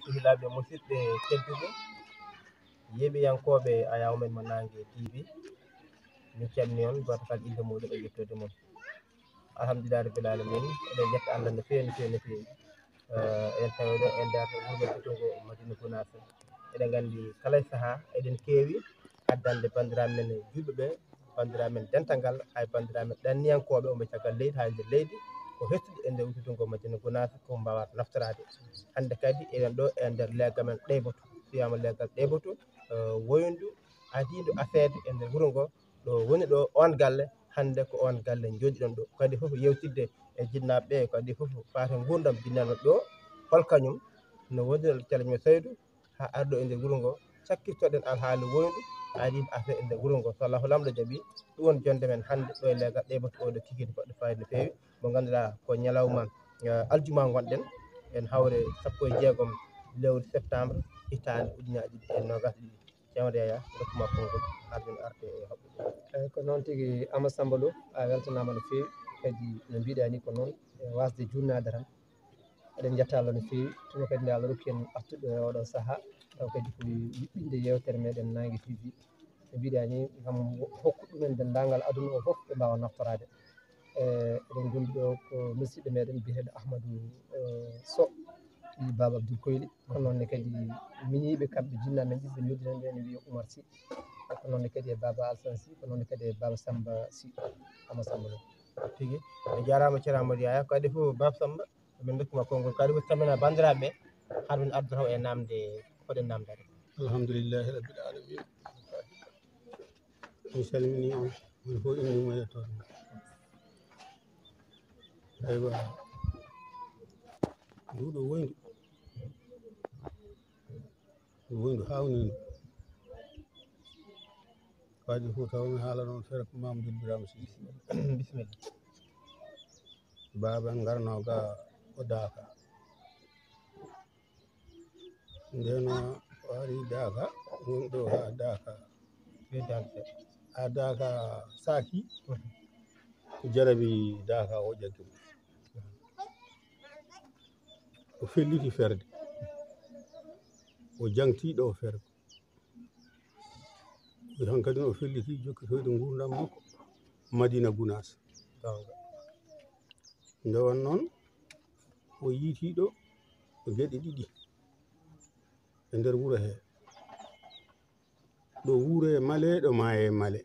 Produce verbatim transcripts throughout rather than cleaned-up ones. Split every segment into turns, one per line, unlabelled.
hilaɓe musidɓe tedduɓe yeɓiyankoɓe Ayaw men mo Nangue T V min calmini on goto kala inde muɗum e yettode mum. Alhamdulillah rabbil alamin eɗen jetta Allah no fewi no fewi no fewi en tawiɗo e nder wuuro teddugo Madina Gounass. eɗen gandi kala saaha eɗen keewi addande bandiraɓe men julɓeɓe bandiraɓe men dental ngal hay bandiraɓe men ɗanniyankoɓe wonɓe caggal leydi ha nder leydi ko hettude e nder wuttudungo Madina Gounass ko mbawata naftorade. Hande kadi eɗen ɗo e nder leggal men Ɗeyboto wiyama leggal Ɗeyboto woyndu adidu afede e nder wuuro ngo ɗo woni ɗo on galle hande ko on galle joɗiɗon ɗo kadi foof yewtidde e jinnaɓeɓe kadi foof fate gurdam jinnaɓe ɗo holkañum no woniri calmini Saydou ha arɗo e nder wuuro ngo cakkitoɗen alhaali woyndu adidu affaire e nder wuuro ngo so Allahu lamɗo jaaɓi ɗum woni jonde men hande ɗo e leggal Ɗeyboto oɗo kikiɗe goɗɗo fayida no fewi mo ganduɗa ko ñalawma aljuma gonɗen en hawre sappo e jeegom lewru septembre hitande ujunnaje ɗiɗi e nogas ɗiɗi ceerno Yaya dokkuma konngol haden arde e haɓɓude.
eyyi ko noon tigui Amadou Samba Lo a weltanama no fewi kadi no mbiɗa ni ko noon e wasde jurnade tan eɗen jetta Allah no fewi tuma kadi nde Allah rokki en artude e oɗo saaha taw kadi ko yuɓɓinde yewtere meɗen Nangue T V no mbiɗa ni gam hokku ɗumen dendagal aduna o foof ɓe mbawa naftorade e eɗen gondi ɗo ko musidɗo meɗen biyeteɗo Ahmadou Sow ɗi Baba Abdoul Koyɗi ko nonne kadi miñiɓe kamɓe jinnaɓe men ɓiɓɓe nodduɗen ɓe ne wiiye Oumar Sy ko nonne kadi e Baba Alassane Sy ko nonne kadi e Baba Samba Sy Amadou Samba Lo
tigui a jarama ceerno Amadou Yaya kadi foof Baba Samba min dokkuma konngol kadi foof calmina bandiraɓe haade min ardu taw e namde koɗen namdade.
Alhamdulillahi rabbil alamin mi salmini on woni fof inde mum e yettode mum. Aywa nduɗo woyndu woyndu hawninu waji fof taw mi haala noon feere ko Mamadou Birama Sy
bisimilla
baba en garno ga o Daka ndeno o ari Daka woni ɗo ha Daka ha Daka Saki ko jarabi Daka o ƴaggimo o felliti ferde o jangtiɗo o ferde hankadi o felliti jokkitoyde gurdam makko Madina Gounass nde won noon o yiitiɗo gueɗe ɗiɗi e nder wuuro he ɗo wuuro e Male ɗo maaye Male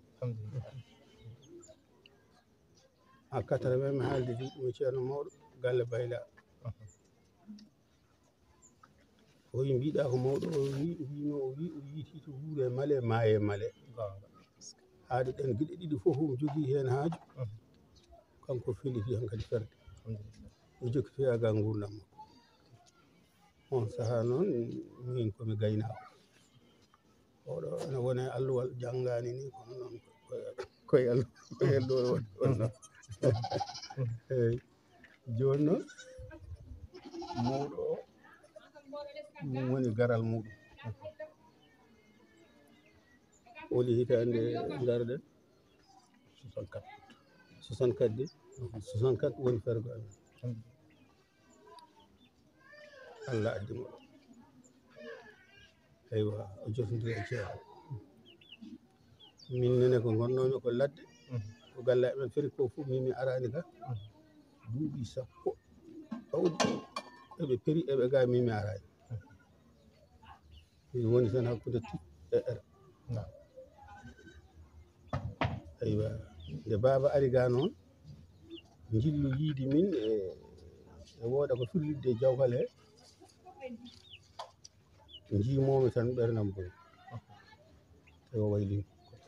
ha quatre-vingt mi haalditi ɗum e ceerno mawɗo galle Bayla o wi mbiɗa ko mawɗo o wi wino o wi o yiiti to wuuro e Male maaye Male haade ɗen gueɗe ɗiɗi fof omo jogui hen haaju kanko felliti hankadi ferde o jokkitoya ga gurdam makko on saaha noon min komi gaynako oɗo ene wone alluwal janggani ni kono noon koye Allah koye Allah wonno eyyi joni noon mawɗo o ɗum woni garal muɗum woni hitande daroɗen soixante-quatre soixante-quatre de soixante-quatre woni fergo amen Allah addimo ɗo eywa o jotodiri e ceerno min nene ko gonnomi ko ladde ko galle amen feri ko fof min mi arani ga duuɓi sappo awdi eɓe péri eɓe ga min mi arani min woni tan hakkude Typ e R eywa nde baba ari ga noon jillu yiidi min e woda ko firlidde e jawkal he jimomi tan ɓerdam boyi tawi o waylimi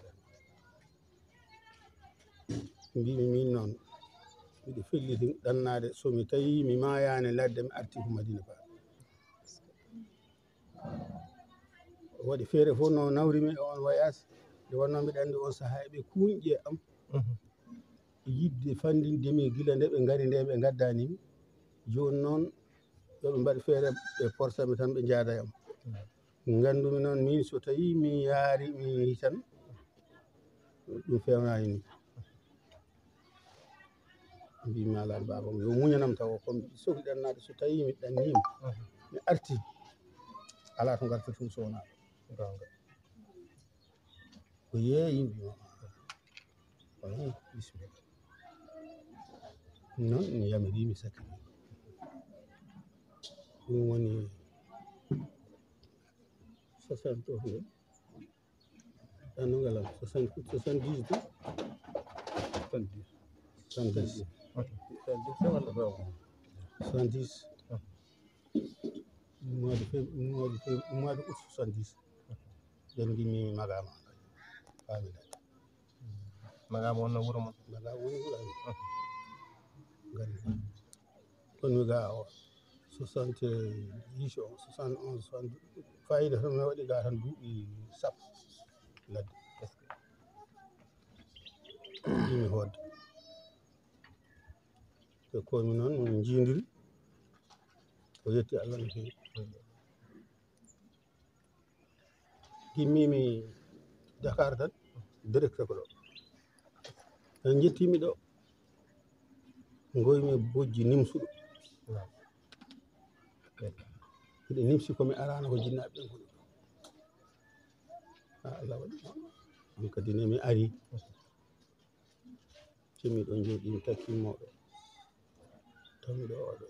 mbimi min noon miɗo felliti ɗannade somi tawi mi mayani ladde mi arti ko Madina Ba waɗi feere fof no nawrimi e on voyage nde wonno mbiɗa andi on saaha eɓe kuñƴe am yidde fandindemi gila nde ɓe gari nde ɓe gaddanimi joni noon yoɓe mbaɗ feere ɓe portami tan ɓe jaada am gandumi noon min so tawi mi yaari mi tan ɗum fewnani ni mbimi ala babam yo muñanam taw komi sohli ɗannade so tawi mi ɗannima mi arti ala to ngarta tum sowona
gonga
ko yeeyi yimɓe oyi bisimilla noon mi yamirimi sakki ɗum woni soixante of nde ɗanno ngalam soixante soixante-dix de soixante-dix soixante-dix mois de février mois de février mois de août soixante-dix nden gimmi magama famille
magama wonno wuro mon
magama woni wuro amen ngari ɗon mi ga o soixante-dix o soixante onze soixante fayida tan mi waɗi ga tan duuɓi sappo ladde ɗimi hodde te komi noon min jindiri o yetti Allah no fewi gimmimi Dakar tan direct ko ɗo en jettimi ɗo goymi bojji nimsuɗo miɗe nimsi komi arano ko jinnaɓe ɓen ko ɗo ha Allah waɗi ɗum kadi ne mi ari timmi ɗo jooɗi mi takkimoɗo tawmi ɗo oɗo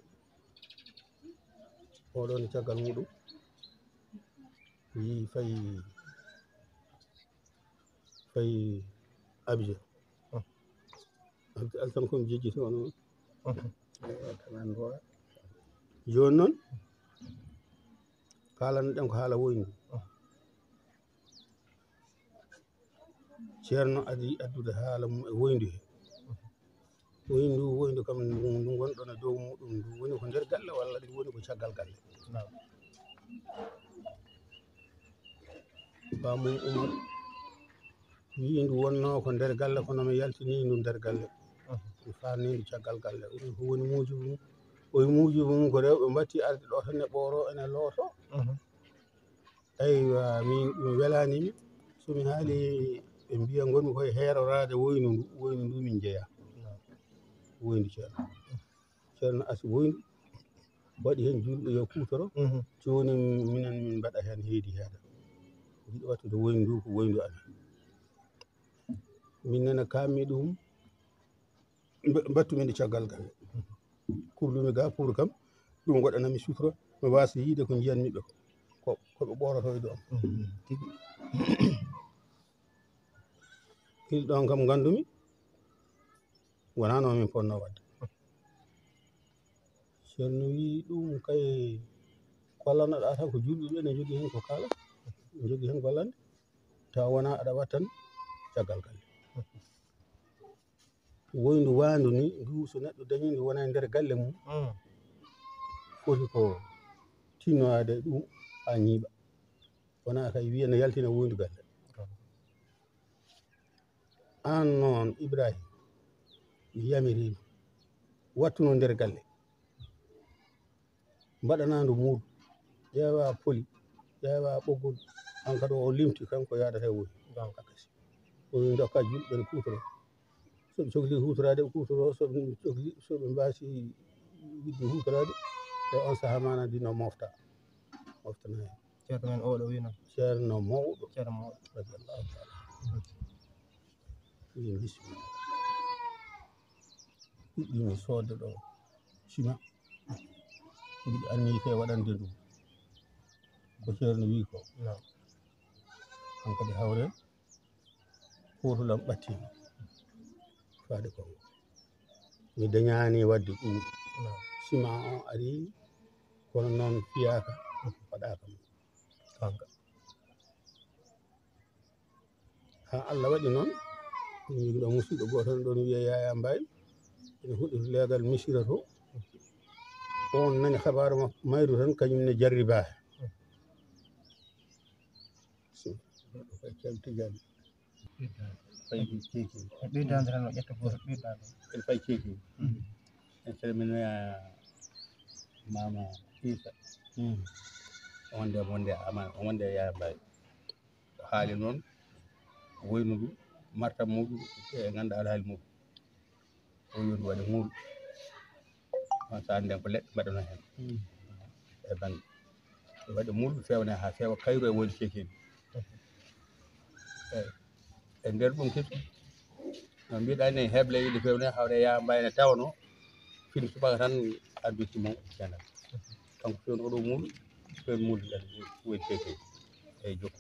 oɗon caggal muɗum yi fayi fayi Abidjan altan komi jejjiti on joni noon kalannoɗen ko haala woynu ceerno adi addude haala mum e woyndu he woyndu woyndu kam ndu gonɗon e dow muɗum ndu woni ko nder galle walla ɗum woni ko caggal galle bamum umar wi ndu wonno ko nder galle kono mi yaltini ndu nder galle mi fanni ndu caggal galle ɗum ko woni muujibu mum oye muujibu mum ko rewɓe mbatti arde ɗo tan ne ɓooro ene looto eywa min ɗum welanimi somi haali ɓe mbiya gonmi koye herorade woynu ndu woynu ndu min jeeya woyndu ceerno ceerno asi woyndu waɗi hen julɓe yo kutoro joni minen min mbaɗa hen heedi heeɗa jiɗi wattude woyndu ndu ko woyndu amen min nene kammi ɗum battumi nde caggal galle kurlumi ga pour kam ɗum waɗanami sutura mi wasa yiide ko jiyanmi ɓe ko koɓe ɓoroto e ɗo am hil ɗon kam gandumi wona no min ponno wadde ceerno wi ɗum kay kollanoɗa tan ko julɓe ɓe ne jogui hen ko kala ne jogui hen gollande taw wona aɗa wattan caggal galle woyndu wandu ni ndu so neɗɗo dañi ndu wona e nder galle mum foti ko tinnoade ɗum ha ñiiɓa wona kay wiya ne yaltina woyndu galle an noon Ibrahima mi yamirima wattuno nder galle mbaɗana ndu muudo ƴeewa poli ƴeewa ɓoggol an kadi o limti kanko yadata e woyndu gankakasi o dokka julɓe ɓe kutoro soɓe cohli hutorade ɓe kutoro soɓe cohli soɓe mbasi yidde hutorade e on saaha mana dino mofta moftana hen
ceerno men oɗo wi noon
ceerno mawɗo
ceerno mawɗo
radiallahu taala wi bisimilla ɗiɗɗimi sodde ɗo ciment mbiɗa anni ke waɗande ndu ko ceerno wi ko on kadi hawre potulam ɓattimi faade kongo mi dañani wadde ɗum ciment o ari kono noon fiyaka waɗaka mum kanka ha Allah waɗi noon min jogui ɗo musidɗo goto ɗon wiya Yaya Mbaye ene huuɗi to leegal Missira to on nani habaru makko mayru tan kañumne jarriba Tidiane fayi keeki
ɓeydade tan o ƴetta goto ɓeydade
en fayi keeki en calminoya mama Isa wonde wonde ama wonde Yaya Mbaye haali noon woynu ndu martab muɗum e ganduɗa alhaali muɗum o yondu waɗa muuɗu on saaha nden ko leɗɗe mbaɗano hen e banggue waɗa mulɗo fewna ha fewa kayru e woni cekeɗi eyi e nder ɗum kadi no mbiɗa ni heble yiɗi fewne hawre ya mbayne tawno fin subaka tan addutimo cena kanko fewno oɗo mulɗo fewno mulɗo ɗen woni cekeɗi eyi jokku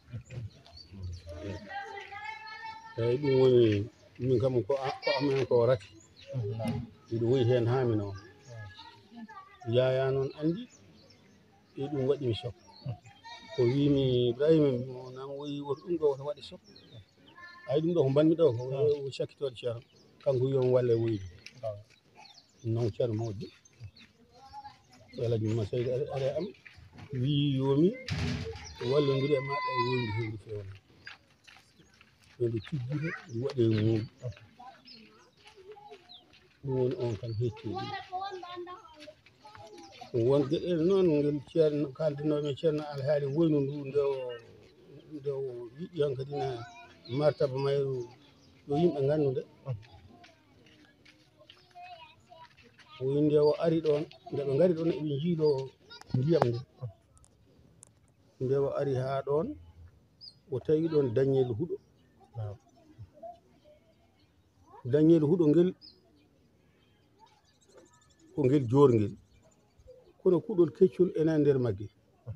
eyi ɗum woni min kam ko ko amen ko rati miɗo woyi hen ha mi noon yaya noon andi e ɗum waɗimi choc o wimi Ibrahima mo nan woyi woto ɗum ɗo woto waɗi choc ay ɗum ɗo ko mbanmi ɗo ko cakkitoɗe ceerno kanko wiyomi walle woyde non ceerno Mawdo Alaji Mamad Seydi are am wi yomi wallodiri e maɗa e woydu hendu fewna hendu tijjita ndu waɗe muɗum ɗum woni on kam hecci ɗum won gueɗel noon ngel ceerno kaldinomi ceerno alhaali woynu ndu nde nde yiɗi han kadi ne martaba mayru yo yimɓe ngandu nde woyi nde o ari ɗon nde ɓe ngari ɗon eɓe jiiɗo ndiyam nde nde o ari ha ɗon o tawi ɗon dañel huuɗo dañel huuɗo ngel ko ngel jorngel kono kuɗol keccol ena nder maggel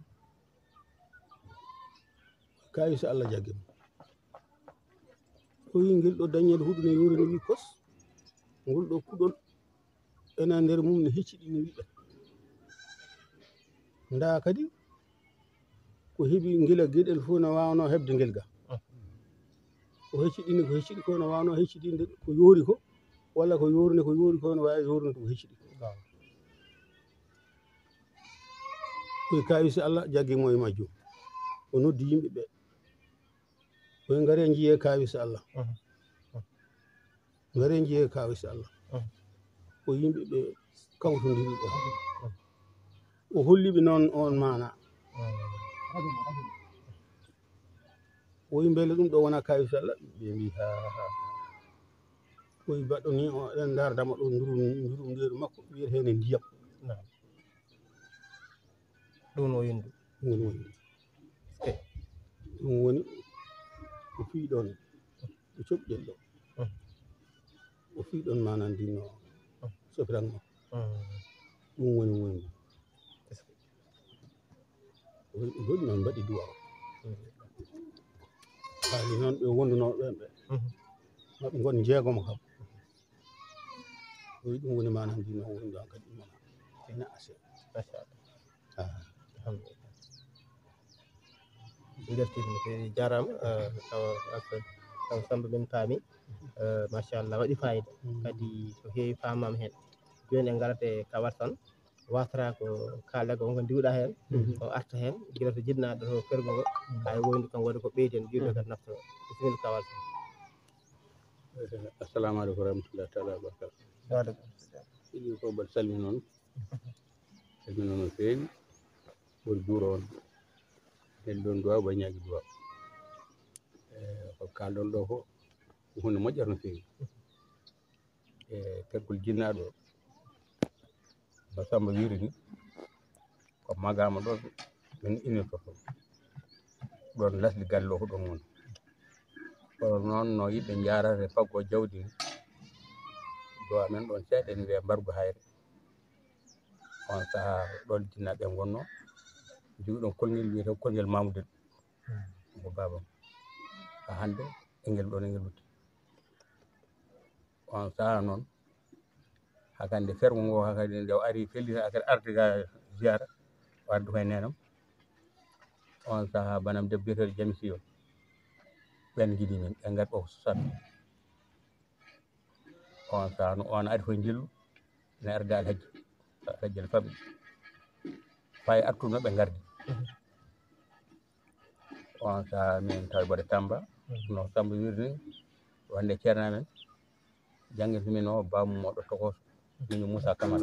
kayi so Allah jaggimo o wi ngel ɗo dañel huuɗo ne yorini wi kos ngol ɗo kuɗol ena nder mum ne hecciɗi no wiɗa nda kadi ko heeɓi ngila gueɗel fof no wawno hebde ngel ga ko hecciɗini ko hecciɗi ko no wawno heccitinde ko yoori ko walla ko yorni ko yoori ko no wawi yornude ko hecciɗi koye kayi so Allah jaggimo e majjum o noddi yimɓe ɓe koye gaare jiiye kawis Allah gaare jiiye kawis Allah o yimɓe ɓe kawtodiri ɗo o holliɓe noon on mana o wi beele ɗum ɗo wona kawis Allah ɓe mbi ha koye baɗɗo ni o eɗen dardama ɗo ndurum ndurum nderu makko wiyetede ndiyam
ɗum o yindu
ɗum woni woni ɗum woni o fi ɗon o coɓƴel ɗo o fi ɗon mana ndino sofirango ɗum woni woni goɗɗi noon mbaɗi duwa haali noon ɓe wonduno ɓen ɓe maɓe gon jeegomo kam o wi ɗum woni mana ndino woni ɗon kadi mana ena ase
alhamdulillah ndertimi ko jarama taw Samba min paami machallah waɗi fayida kadi ko heewi famama hen joni en garat e kawal tan wasata ko kalɗa ko wonko diwɗa hen o arta hen guila to jinnaɗo to fergo ngo hay woyndu kam waɗi ko ɓeyden juuɗe kadi naftoro bisimilla kawal
assalamu aleykum warahmatullahi taala wabarakatu ɗiɗi ko mbaɗa salmi noon salmi noon no feewi ɓuri juuro on en ɗon duwaw bañaki duwaw ko kalɗon ɗo ko hunde moƴƴata no feewi e pergol jinnaɗo o Samba wiri ni ko magama ɗo min innitoto ɗon lasde galle o ko ɗon woni kono noon no yimɓe jarata e faggo jawdi ni do amen ɗon seeɗa en wiya mbargu hayre on saaha ɗon jinnaɓe gonno jogi ɗon kolngel wiyete kolngel Mamoudou ko babam ha hande engel ɗon engel lutti on saaha noon hakande fergo ngo hakande nde o ari fellita akadi arde ga ziyara o ardi koye nenam on saaha banam debbo biyeteɗo Jami Sy o ɓen jiiɗi min ɓe gari ɓe susaɓe on saaha no on ari koye jillu ne arde alhaji alhaji ne famɗi fayi artude no ɓe gardi on saaha min tawi mbaɗa Tamba no Samba wirni wonde ceerno amen jangguirta min o bamum moɗo tokoso min Moussa Camara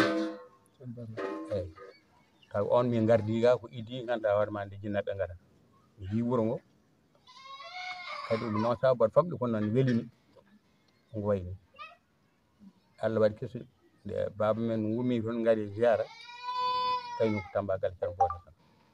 eyyi tawi on min gardi ga ko idi ganduɗa hoorema nde jinnaɓe garat mi yi wuuro ngo kadi ɗum noon saaha mbaɗa famɗi kono noon welimi ngo wayni Allah waɗi kesuɗi nde baba men wummi toon gaari ziyara tawi ko Tamba galle ceerno goto tan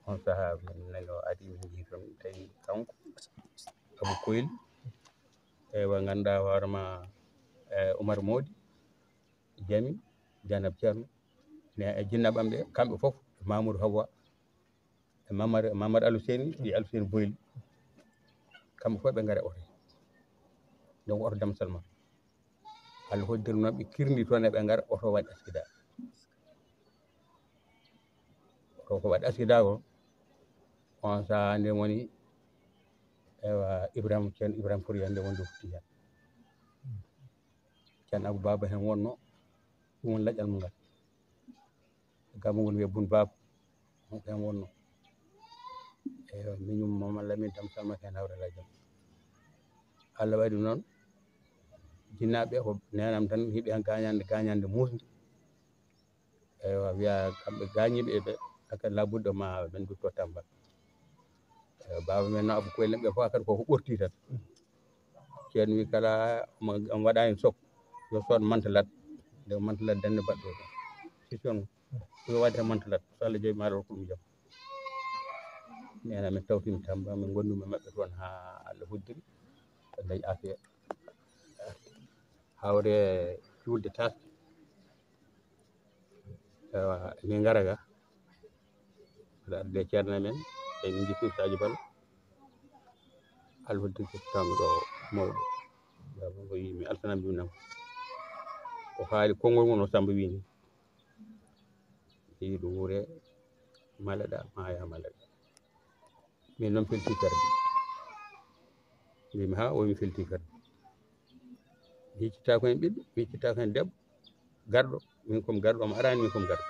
on sahaa min nani o adi min jii toon tawi kanko Abou Koyli ewa ganduɗa hoorema e Oumar Mody Jami Dieynaba Thierno ne e jinnaɓam ɓe kamɓe foof Mamoudou Hawa e Mamadou Mamadou Alou Seyni ɗi Alou Seyni Boyli kamɓe fof ɓe gaari e oto donc oto Dam Salma Allah hoddiri noon ɓe kirdi toon eɓe gaara oto waɗi accident oto ko waɗi accident o on saaha nde woni ewa Ibrahima ceerno Ibrahima Fouriyal nde woni dow Tidiane ceerno Abou Baba hen wonno ɗum woni laƴƴal mum ngal gammu ngol wiye Boune Baba on ko hen wonno eyi miñum Mamadou Lamine Dam Salma hen hawrata jaam Allah waɗi noon jinnaɓe ko nenam tan hiiɓi hen gañande gañande musde ewa wiya kamɓe gañiɓe ɓe hakkadi labudde ma ɓen dutto Tamba eyi baba men noon Abou Koyli ɓe fof kadi koko ɓurti tan ceerno wi kala omo waɗa hen sokko yo sood mantelat nde mantelat dande baɗɗo session yo wadde mantelat so Allah jaaɓi ma Allah rokka ɗum jaam nena min tawtima Tamba min gondumi e mabɓe toon ha Allah hoddiri ɓe dañi affaire hawre julde tasde ewa min gara ga mbiɗa arde ceerno men e min jippi Sadio Bal Allah hoddiri tawmi ɗo mawɗo baba o wi mi altanama jumnama o haali konngol ngol no Samba wi ni yeehi ɗo Wouré Maleɗa Maya Maleɗa min noon felti ferde mbimi ha o wi mi felti ferde mi hiccitako hen ɓiɗɗo mi hiccitako hen debbo garɗo min komi garɗo omo arani min komi garɗo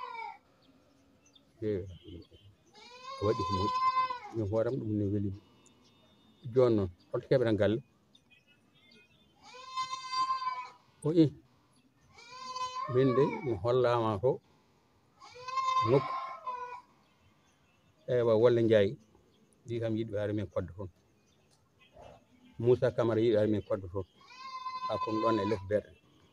o waɗi ko moƴƴi min hooram ɗum ne welimi joni noon holto keɓeten galle o i min de mi hollama to nokku ewa Wolle Ndiaye wi kam yiiɗi ɓe ara min kodda toon Moussa Camara yiiɗi ara min kodda toon ha kon ɗon e less berɗe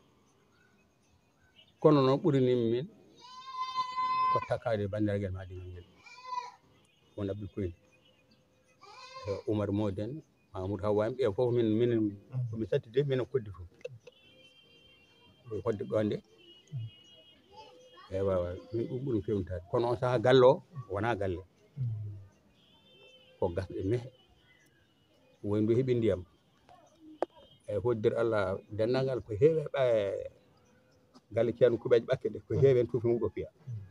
kono noon ɓuranimi min ko takkade bandiraguel ma ɗi ngel won Abdou Koyli e Oumar Mody en Mamoudou Hawa en ɓe foof min min komi satti de minen koddi toon hodde ɗon nde ewa min ɗum ɓuuri fewnitade kono on saaha galle o wona galle ko gasɗe mehe woni ndu heeɓi ndiyam e hoddir Allah dennagal ko heewi ɓa galle ceerno Kouɓeje Ɓakke ɗe ko heewi hen tuuti mum ɗo piya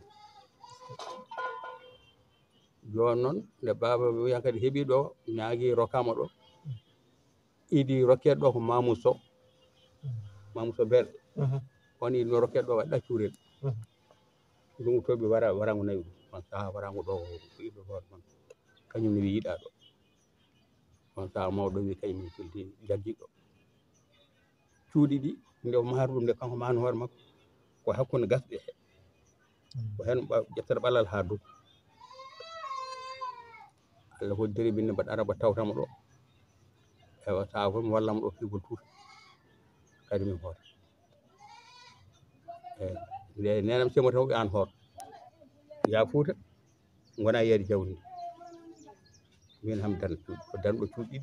joni noon nde baba wiya kadi heeɓi ɗo ñaagui rokkama ɗo idi rokkede ɗo ko Mamoudou Sow Mamoudou Sow Belɗo on idi no rokkede ɗo waɗɗa cuurel ɗum toɓi wara warango nayi ɗum on saaha warango ɗo ko ido hoore mon kañum ne wi yiiɗa ɗo on saaha mawɗo wi kañum min filti jaggiɗo cuuɗi ɗi nde o mahata ɗum nde kanko mahano hoore makko ko hakkude gasɗe he ko hen ƴettere ɓalal ha dow Allah hoddiri min mbaɗa ara mba tawtama ɗo ewa saaha fof mi wallamo ɗo figol tuuti kadi min hoota eyi nde nenam semo tan wi an hoot ya Fouta gona yeeyde jawdi ndi min ham dan ko danɗo cuuɗi ɗiɗi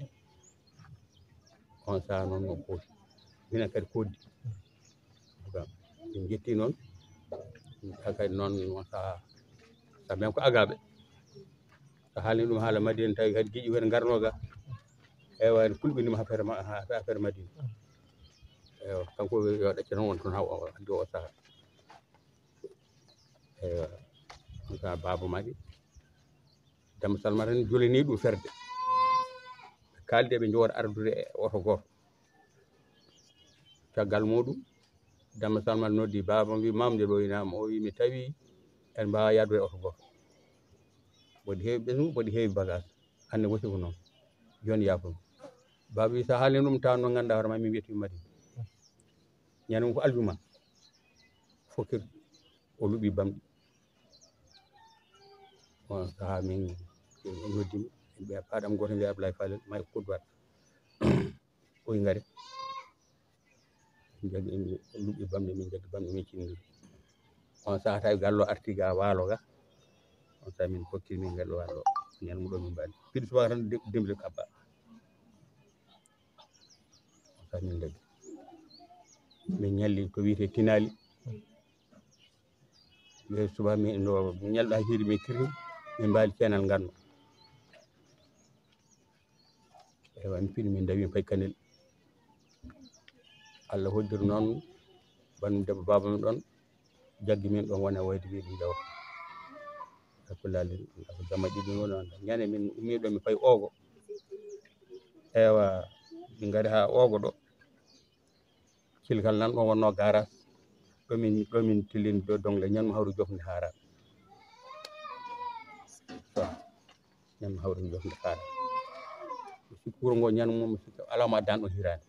on saaha noon no hooti minen kadi koddi min jetti noon kadi noon on saaha saabu men ko agaɓe so haalni ɗum haala Madina tawi kadi gueƴi kadi garno ga ewa en kulɓinima affaire affaire Madina ewa kanko yo ɗacce tan won toon ha hande o saaha ewa on saaha Baba Madi Dam Salma tan jolani ɗum ferde ɓe kalde ɓe jowata ardude e oto goto caggal muɗum Dam Salma noddi Baba wi mamde ɗo inama o wi mi tawi en mbawa yaadude e oto goto mboɗo heewi ɓesgu mboɗo heewi bagage hande wasi ko noon joni yaafomi Baba wi sa haalni ɗum tawanno ganduɗa hoore ma min wiyetimi Madina ñande mum ko aljuma fokkirde o luuɓi bamɗi on saaha min noddimi ɓe paɗam goto wiye Ablaye Falel may ko Côte d'Ivoire oyi gaare min jaggi luuɓi bamɗi min jaggi bamɗi min cinnidi on saaha tawi gallo arti ga walo ga on saaha min kokkiri min ngal wallo ñalmuɗo min mbaali piɗi subaka tan dembile kabba on saaha min dagi min ñalli ko wiyete tinali yo suba min no ñalɗo ha hiiri min kirni min mbaali ceenal nganno ewa mi piɗi min dawi min payi kanel Allah hoddiri noon banmi debbo baba min ɗon jaggi min ɗon wona wayde wiide jawta hakkillali ko jamma ɗiɗi woni on ñande min ummi ɗo mi payi Ogo ewa min ngari ha Ogo ɗo kilkal nan ɗon wonno garage ɗomin ɗomin tillini do dongle ñanmo hawri jofde haara so ñanmo hawri jofde haara mi sikki wuro ngo ñanmo mi sikki alama dan ɗon hirande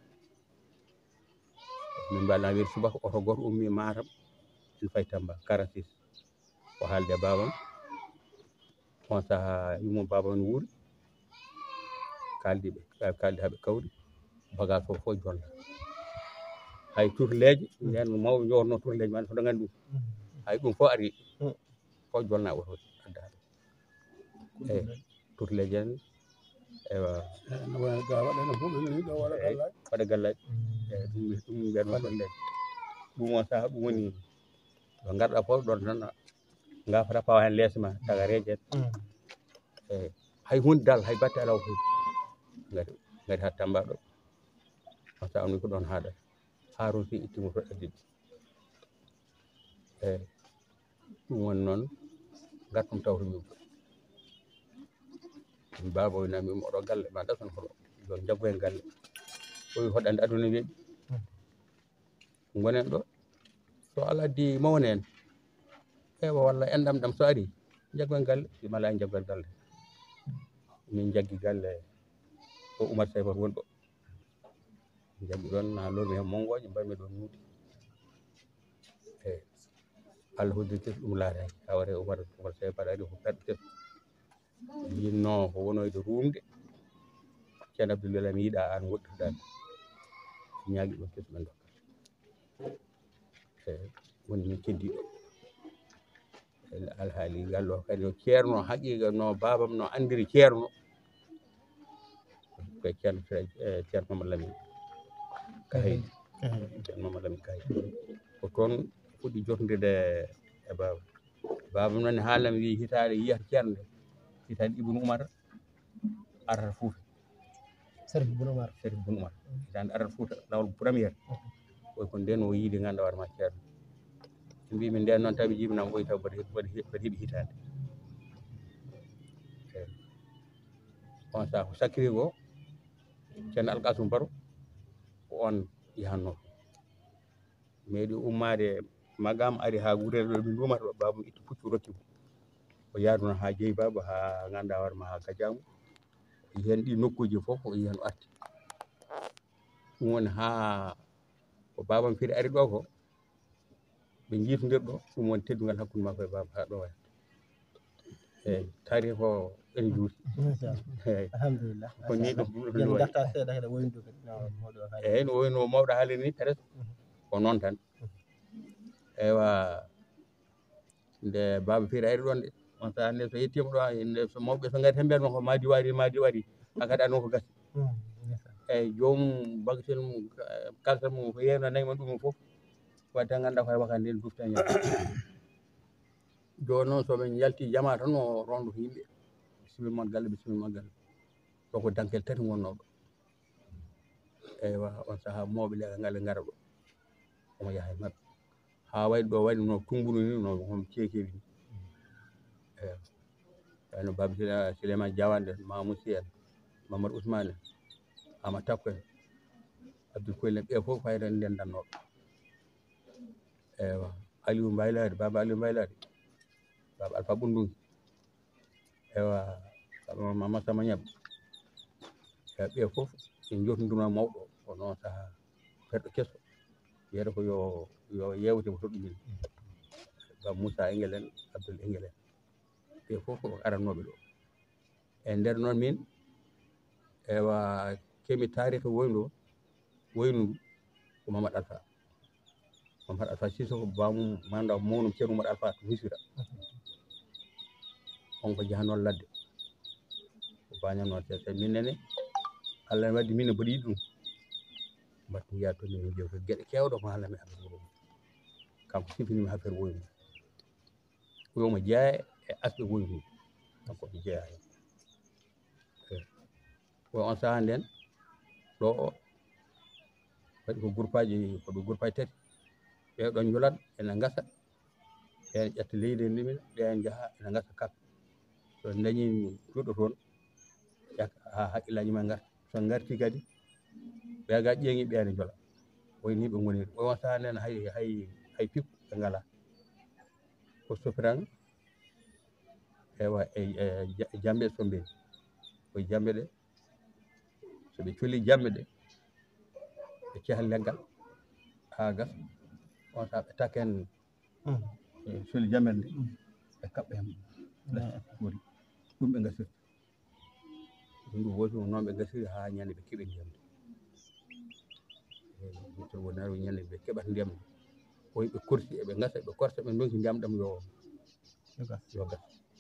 min mbalna wiide subaka oto goto ummi Matam en fayi Tamba quarante six o haalde babam on saaha yummo babam ne wuuri kaldiɓe kaldi haɓe kawri bagage o fof jonta hay turleje nden mawɓe jogotno turleje man foɗa gandi ɗum hay ɗum fof ari fof jolna oto adda eyi turleje en ewa waɗa gallaji eyi ɗum ɗum mbiyatmi turleje ɗum on saaha ɗum woni ɗo garɗa fof ɗon tan gafata pawa hen leese ma tagareje en eyi hay hunde dal hay batte ala fof gari gari ha Tamba ɗo on saaha ɗum ko ɗon haɗata Haroun Sy ittimo to addiɓe eyi ɗum woni noon gartum tawto min min baba o nami oɗo galle ma ɗasan hoɗo yo jaggu hen galle o wi hoɗande aduna weeɓi gonen ɗo so Allah addi mawne en ewa walla enɗam ɗam so ari jaggu hen galle wima ala en jaggu hen galle min jaggi galle o Oumar Saibato woni ɗo jaggi ɗon ha lormi hen mongooje mbarmi ɗon nuudi eyi Allah hoddiri ɗum laataki hawre Oumar Oumar Saibato ari ko perɗo tes yinno ko wonoyde rumde ceerno Abdoul Wele mi yiiɗa an woɗɗotoɗami ñaagui ɗum kesmen dokka eyi woni min keddiɗo alhaali gallo kadi no ceerno haqiqa no babam no andiri ceerno koye ceerno ceerno Mamadou Lamine Kahaydi ceerno Mamadou Lamine Kahaydi ko toon fuɗɗi jotodirde e baba baba noon haalami wi hitande yiyata ceerno nde hitande Ibnu Oumar arata Fouta
Serif Ibnu Oumar
Serif Ibnu Oumar hitande arata Fouta lawol premiére oy ko nden o yiide ganduɗa hoorema ceerno mbimi nden noon tawi jibinama oyi taw mbaɗa heeɓi hitande eyi on saaha ko sakkiri ko ceerno Alkasum Baro ko on yahanno meeɗi ummade Magam ari ha Gurel ɗo min ndumata ɗo babam itti puccu rokkimo o yaaruno ha Dieyi Baba ha ganduɗa hoorema ha Gadiamu o yi hen ɗi nokkuji foof o yi hen o arti ɗum woni ha ko babam firi ari ɗo ko ɓe jiitodir ɗo ɗum woni teddugal hakkude makko e baba ha ɗo wayata eyi taari ko ene juuti eyi
alhamdulillah
ko ni ɗum
yen garta seeɗa heɗa woyndu kadi mawɗo
eyi no woyno mawɗo haaliri ni presque ko noon tan ewa nde baba firi ari ɗon de on saaha nde so yettima ɗo nde so mawɓe so gari tan mbiyatma ko Madiw ari Madiw ari hankkadi ano ko gasi eyyi jomum bagatelle mum kaltal mum ko yeyno nayi ma ɗum foof wadde tan ganduɗa koye wakande nde dufta ñande joni noon soɓe jalti jama tan o rondo ko yimɓe bisimilla mon galle bisimilla mon galle ɗo ko dankel tati gonnoɗo eywa on saaha mawɓe leegal ngal gara ɗo omo yaaha e mabɓe ha waɗi ɗo waɗi no Tumbunu ni no hono ceekeli ni eyi wayno Baba Souleymane Diawande en Mamoudou Sy en Mamadou Ousmane en Amadou Takko en Abdoul Koyl en ɓe foof fayda ndendannoɓe eywa Aliou Mbaylari Baba Aliou Mbaylari Baba Alpha Ɓundungi ewa Mamadou Samba Ñabbe ewa ɓe foof en jotodirno mawɗo ko noon saaha perɗo kesso wiyata ko yo yo yewte ko to ɗumen Baba Moussa Enguel en Abdoul Enguel en ɓe foof ko arannoɓe ɗo e nder noon min ewa kemi tarihi woyno woynu ko Mamadou Alpha Mamadou Alpha Cissokho bamum manduɗa ko mawnum ceerno Mamadou Alpha to Missira on ko jahannoon ladde ko bañam noon te min nene Allah waddi min mboɗo yiɗi ɗum mbattu yiya toon min jeew ko geɗe kewɗe ko haalami affaire wuro ngo kanko sifinimi affaire woynu wiyomo jeeya e asɓe woynu kanko mi jeeya hen o on sahaa nden ɗo o waɗi ko groupe aji koɓe groupe aji tati ɓeɗon jolat ene gasa ɓen ƴetta leydi e ndemina ɓen jaaha ene gasa kap so dañi juɗɗo toon ƴakka ha haqqillaji mumen garta so garti kadi ɓe ga ƴeeŋi ɓeene jola wayni ɓe goniri o on sahaa nden hay hay hay pikku ɓe ngala ko sofiranga ewa e jamɓe so mbini koye jamɓe ɗe so ɓe coli jamɓe ɗe ɓe ceeha leggal ha gasa on sahaa ɓe takka hen coli jamɓe nde ɓe kaɓɓa hen ɓuri ɗum ɓe gasirta ndu wooti noon ɓe gasiri ha ñande ɓe keeɓi ndiyam to wonaro ñande ɓe keɓata ndiyam o wi ɓe korsi eɓe gasa ɓe korsa ɓe donki ndiyam ɗam yo yo gas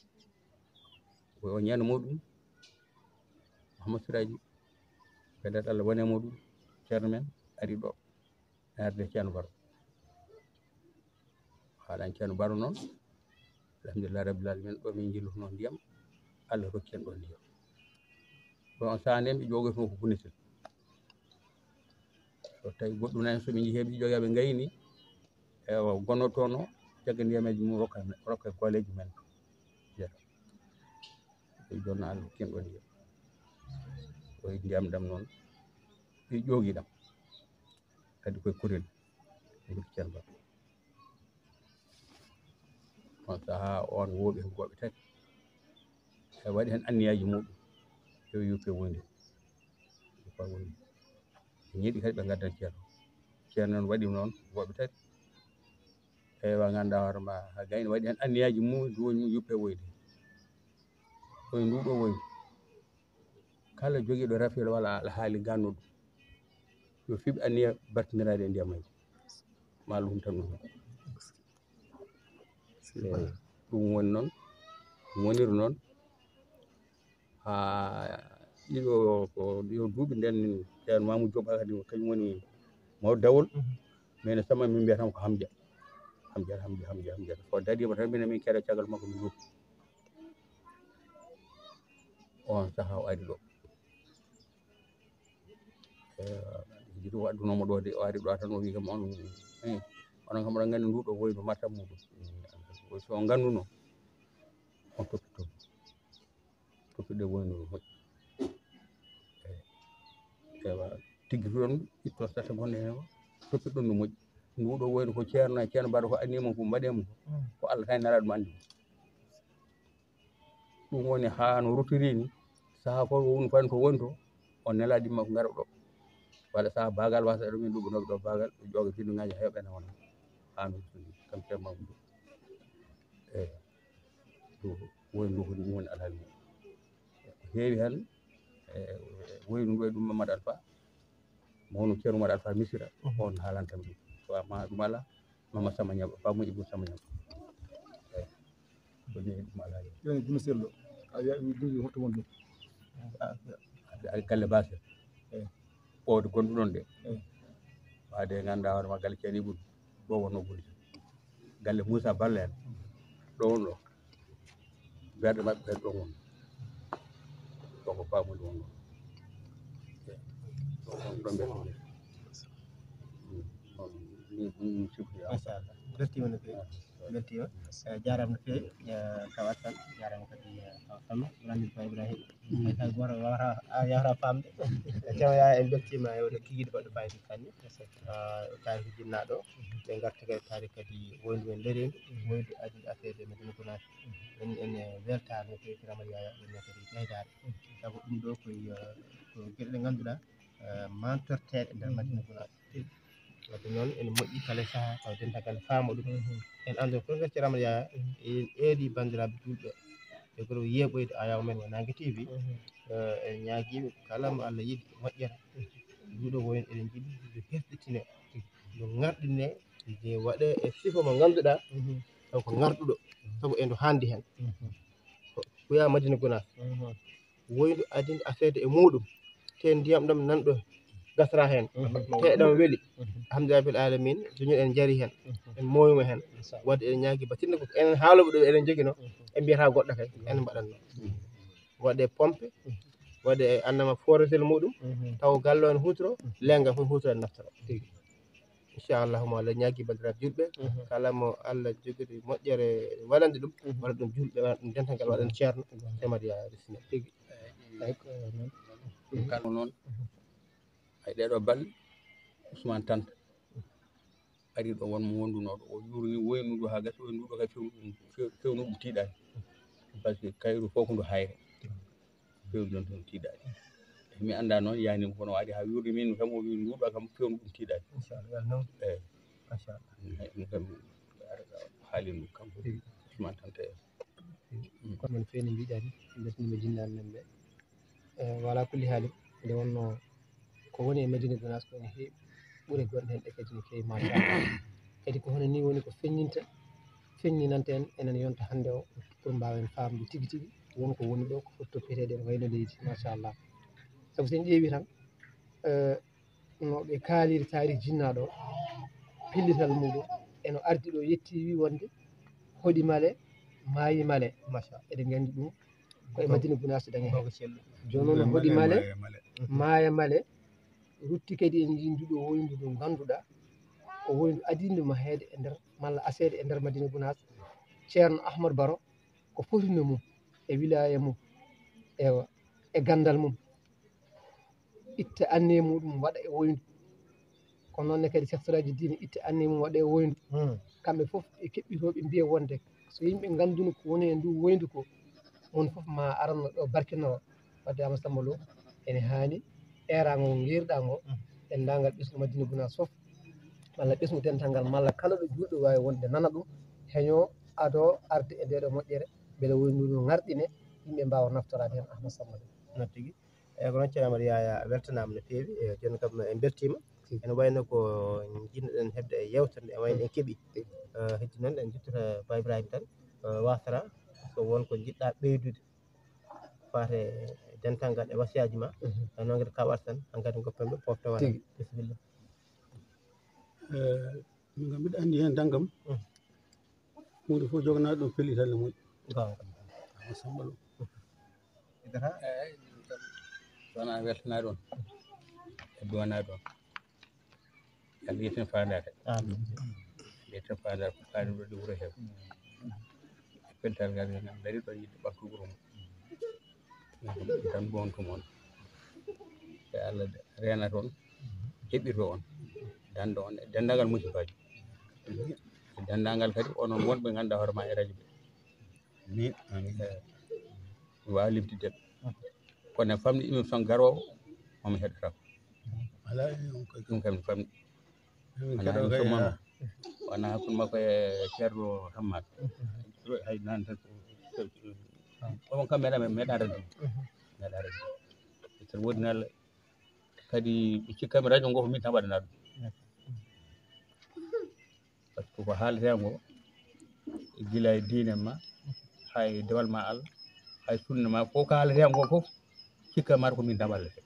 o ñande muɗum Mouhamadou Siraji pedat Allah wone muɗum ceerno men ari ɗo arde ceerno Baro haaɗani ceerno Baro noon alhamdulillah rabbil alamin ɗo min jillutono ndiyam Allah rokki en ɗo ndiyam ɗo on sahaa nden ɓe ƴogotono ko Gunatel so tawi goɗɗum nani soɓe jeehi ɓe jogui ɓe gayni ewa gonnoɗo toon o caggal ndiyameji mum rokka rokka goleji men jeeya e joni Allah rokki en ɗo ndiyam o wi ndiyam ɗam noon ɓe ƴoogi ɗam kadi koye kuréel guite ceerno Baro on sahaa on wooɓi hen gooɓe tati e waɗi hen anniyaji muɗum yo yuppe wonde yuppe wonde ñiiɗi kadi ɓe gaddan ceerno ceerno noon waɗi noon gooɓe tati ewa ganduɗa hoorema ha gayni waɗi hen anniyaji mum joni mum yuppe woyde koye nduɗo woydu kala joguiɗo rafiyol walla alhaali gannuɗo yo fiɓ anniya battinirade e ndiyamaji ma Allah humtan ɗum eyi ɗum woni noon woniri noon ha ɗiɗo ko ɗiɗo duuɓi nden ceerno Mamoudou Diop kadi kañum woni mawɗo dawol mais sama min mbiyata ko Hamdia Hamdia Hamdia Hamdia Hamdia so darima tan minen min keeɗa caggal makko min duppa on saaha o ari ɗo jiiɗi o addunomo ɗo de o ari ɗo tan o wi kam on onon kam oɗon gandi nduɗo woynu martaba muɗum so on ganduno on toppito toppiɗe woynu moƴƴi ewa tigui toon itto sata gonɗe hen o toppiɗon no moƴƴi nduɗo woynu ko ceerno ceerno Baro ko annimo ko mbaɗemo ko Allah tan nelaɗo ɗum andi ɗum woni ha no ruttori ni saaha ko woni fani to woni to on nelaɗo makko gara ɗo walla saaha bagal wasa ɗo min ɗuɓɓanoɓe ɗo bagal ɓe ƴooga bidon-ngaji ha heeɓa wona ha no ruttori kam ceerno Mamoudou eyi woynu ndu ko ɗum woni alhaali mum ko heewi hen e woynu ndu e ɗum Mamadou Alpha mawno ceerno Mamadou Alpha Missira on haalantami ɗum so ma ɗum ala Mamadou Samba Niang Ba Ibou Samba Niang eyi ko ni ɗum alhaali
joni Bouna Sello a wiya ɗum duuɓi hotto woni
ɗum galle Basel eyi ɓowde gonɗuɗon de waade ganduɗa hoorema galle ceerno Ibou ɗo wonno Bouna galle Moussa Balla en ɗo wonɗo berɗe mabɓe kadi ɗo wonno ɗo ko Bamoudy wonno ɗon ɓe ɗum sifri
machallah beltima no fewi beltima jarama no fewi kaw Assane jarama kadi kaw Samba Ibrahima Ba Ibrahima hay hay goto wawata a yahata famde ceerno Yaya en beltima e oɗo kikiɗe baɗɗo fayida kanni taariki jinnaɗo ɓe garta kadi taari kadi woyndu en daarima woyndu adi affaire Madina Gounass en ene weltare no fewi Ramata Yaya ene kadi ɓeydare saabu ɗum ɗo koye ko gueɗe ɗe ganduɗa mantorteɗe nder Madina Gounass wadde noon ene moƴƴi kala saaha taw dendagal faama ɗum en ando fof gacci Ramata Yaya en eeri bandiraɓe julɓe e koto yeɓoyde ayaw men Wonangue T V en ñaaguiɓe kala mo Allah yiiɗi moƴƴere nduɗo woynu eɗen jiiɗi ndu herɗitine ndu garɗine nde waɗe e sifa mo ganduɗa taw ko garɗuɗo saabu e ndu handi hen wiya Madina Gounass woydu adinde affaire e muɗum te ndiyam ɗam nanɗo gasra hen te ɗam weeli alhamdulillah rabbil alamin jooni en jari hen en moyima hen wadde eɗen ñaagui batinɗo ko enen haaloɓe ɗo eɗen joguino e mbiyata goɗɗo kay enen mbaɗanno waɗe pompe waɗe annama foragel muɗum taw galle o ne hutoro leggal fof hutoro e naftoro inchallahu Allah ñaagui bandiraɓe julɓe kala mo Allah jogori moƴƴere waɗande ɗum waɗa ɗum julɓe waɗa ɗum dental waɗa ɗum ceerno Mamadou Yaya bisimilla tigui
kalmo noon ay ɗeɗo balɗe Ousmane Tanta ari ɗo wonmo wondunoɗo o yurni woynudu ha gasi woynudu kay fewnu fewnu ɗum tiiɗani par ce que kayru fof ko ndu hayre fewnu ɗon ɗum tiiɗani mi anda noon yani kono waɗi ha yurni min kam o wi nduɗo kam fewnu ɗum tiiɗani
inchallah
eyyi
machallah
ɗum kam haali ɗum kam Ousmane Tanta en
kono noon feewni mbiɗani mbasnima jinnaɓe men ɓe wala kulli haali nde wonno ko woni e Madina Gounass ko ene heewi ɓuure gonɗe hen ɗe kadi ne keewi machallah kadi ko hono ni woni ko feññinta feññinanta en enen yonta hannde o pour mbawen famde tigui tigui wonko woni ɗo ko foti toppiteɗe ene wayno leydi machallah saabu sen ƴeewi tan no ɓe kaaliri taarih jinnaɗo o pillital muɗum eno ardi ɗo yetti wi wonde hoɗi Male maayi Male machallah eɗen gandi ɗum koye Madina Gounass dañi hen joni noon hoɗi Male maaya Male rutti kadi en jii nduɗo woyndu ndu ganduɗa ko woyndu adinde mahede e nder malla asede e nder Madina Gounass ceerno Ahmadou Baro ko fotino mum e wilaya mum ewa e gandal mum itta anniye muɗum waɗa e woyndu kono noonne kadi chef seraji diine itta anniye mum waɗa e woyndu kamɓe foof e keɓɓitoɓe mbiya wonde so yimɓe ganduno ko woni e ndu woyndu ko on foof ma aranno ɗo barkinoro wadde Amadou Samba Lo ene hani erago ngo guirɗa ngo dendagal ɓesgu Madina Gounass foof walla ɓesgu dental ngal malla kala ɗo julɗo wawi wonde nana ɗum heeño ado arde e ndeɗo moƴƴere beele woyndu ndu garɗine yimɓe mbawa naftorade hen Ahmadou Samba Lo
non tigui eyyi ko noon ceerno Amadou Yaya weltanama no feewi e joni kam en beltima ene wayno ko jinnoɗen hebde e yewtere nde wayno en keeɓi heddi noon en jettata Ba Ibrahima Kane wasata so wonko jiɗɗa ɓeydude fate dental ngal e wasiyaji ma noon kadi kaɓata tan hankkadi goppenɓe pofta waɗa bisimilla
min kam mbiɗa andi hen tan kam hunde fof joganaɗo ɗum pellital ne moƴƴi
gonga
Amadou Samba Lo
idata
eyyi wona weltanade on e duwanade on Allah yettin fandare
amin
yettin fandare ko kaani ɗo ɗi wuuro heew e pellital ngal en daari ɗo yidde ɓamtu wuuro ngo tan gontum on e Allah renata on heɓɓito on danda on e dendagal musibaji e dendagal kadi onon wonɓe ganduɗa hoorema e radio ɓe min mi wawi limtideɓe kono e famde émission garowo momi heɗotako ala ɗum kam mi famɗi wona émission moon wona hakkude makko e ceerno Hammat hay nane tan on kam meeɗa meeɗa radio meeɗa radio so woodi Allah kadi ɓe cikkami radio ngo ko min tan waɗana ɗum par ce que ko haalete ngo guila e diine ma hay dewal ma Allah hay sunna ma fof ko haalete ngo fof cikkami mata ko min tan wallete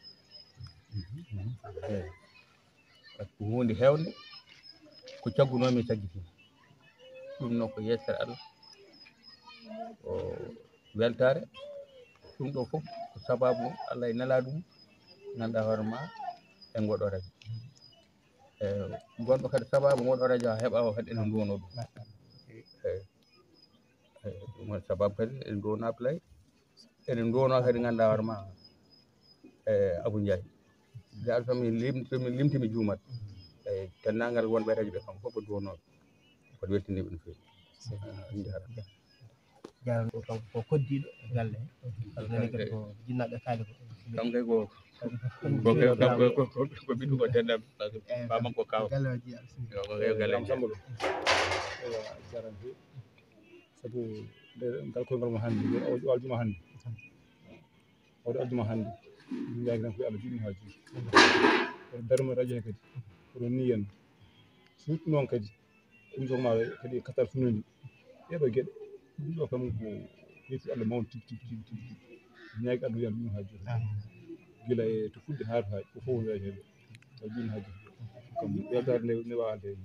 eyyi par ce que hunde hewde ko caggunomi caggitimi ɗum noon ko yettere Allah o weltare ɗum ɗo fof ko sababu Allah e nelaɗum ganduɗa hoorema e ngoɗo radio e gonɗo kadi sababu ngoɗo radio ha heeɓa o kadi ene duwono ɗum eyyi eyyi ɗum woni sababu kadi en duwono Abdoulaye eɗen duwono kadi ganduɗa hoorema e Abou Ndiaye ga somi lim somi limti mi juumat eyyi dendagal wonɓe radio ɓe kamɓe foof ɓe duwonoɓe mboɗo weltaniɓe no fewi jarama
jarano ɗum kanko ko koddiɗo galle he nani kadi ko jinnaɓe kaali ko
kam kay ko ko ko ɓiɗɗo ko dendaɓe baman ko kaw
galle o jiiya
yo ko galle
Samba Lo jaran he sabu ngal koyngal mo hannde o aljuma hannde oɗo aljuma hannde min jagi tan ko Allah jiɗɗum ha juuti oɗo darma radio he kadi oɗo niyan surtout noon kadi émission ma kadi katal sunnodi ɗeɗo gueɗe ɗum ɗo kam ko
yetti Allah mawɗo tigi tigi tigi tigi ñaagi Allah wiyan ɗum haaji gila e to fulde haa to haaji ko fof wiya heɓe taw ɗum haaji kam weltare nde ne wawa nde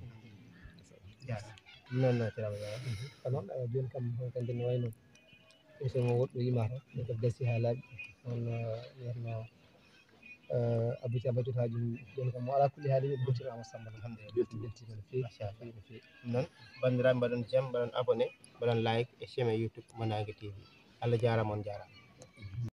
noon no tiraɓe
ko noon joni kam kandi no wayno émission mo woɗɗoyima tan ko gassi ha laaɓi on wiyatno Abou Thiam bajjotaji joni kam mo ala kulli haali ɓe goccira Amadou Samba alhamdulillah belti beltima no fewi machallah no fewi
noon bandiraɓe mbaɗon jaam mbaɗon abonné mbaɗon like e chaine YouTube Mo Nangue T V Allah jarama on jarama